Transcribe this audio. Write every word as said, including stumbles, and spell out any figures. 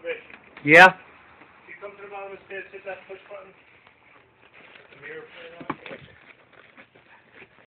Rich, Yeah? if you come to the bottom of the stairs, hit that push button. The mirror play on.